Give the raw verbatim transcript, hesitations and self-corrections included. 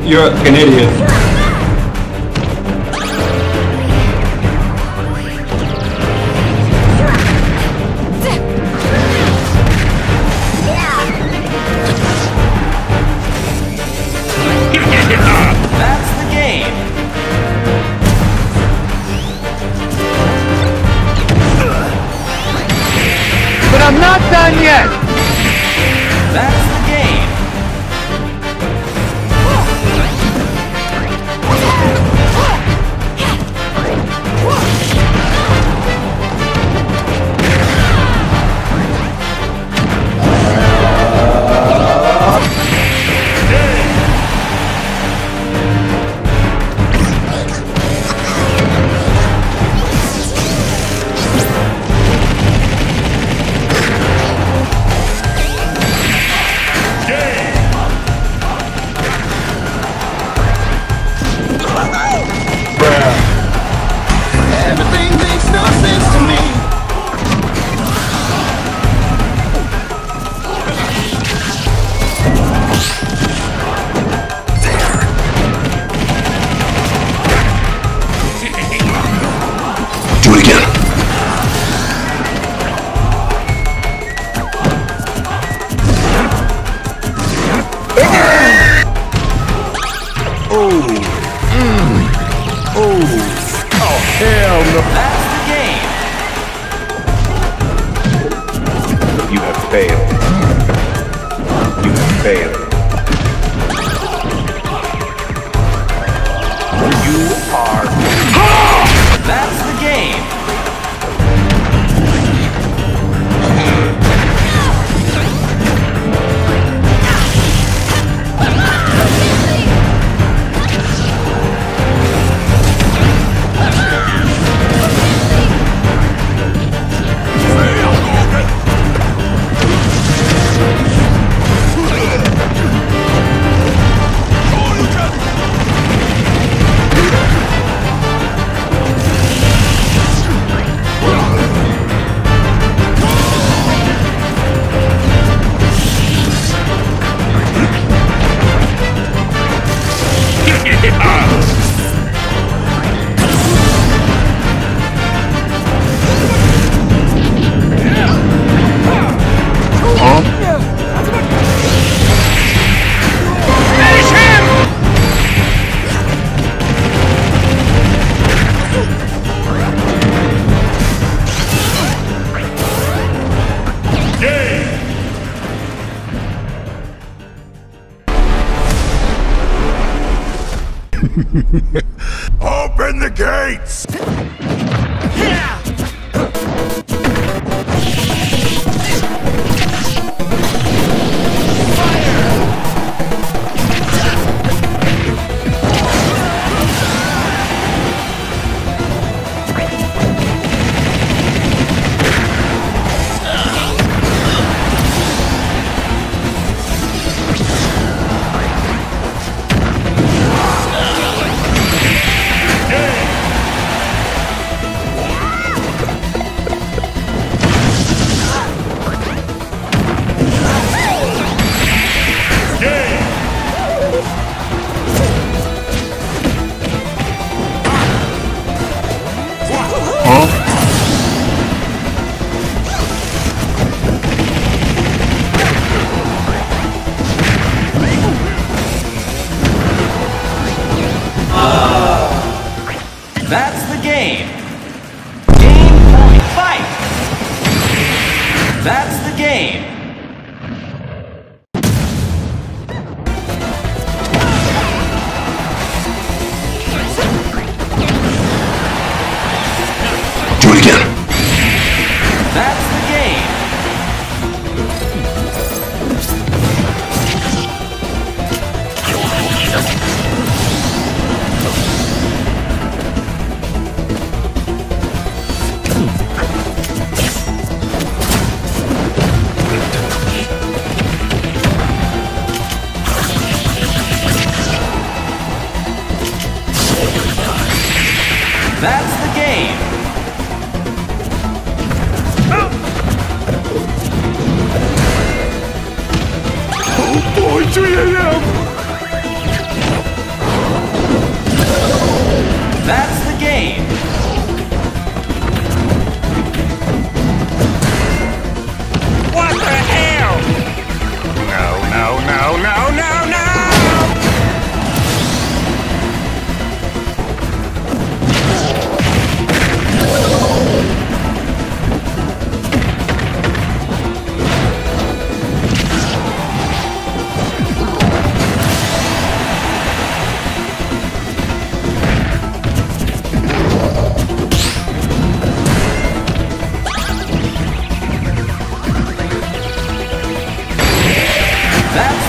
You're an idiot. That's the game. But I'm not done yet. That's the game. Everything makes no sense to me. Do it again. Oh. Mm. Oh. Oh, hell no. That's the game. You have failed. You have failed. You are... That's the game. Open the gates! That's the game. Game point. Fight. That's the game. Do it again. That's the game. That's the game. Oh boy, three A M That's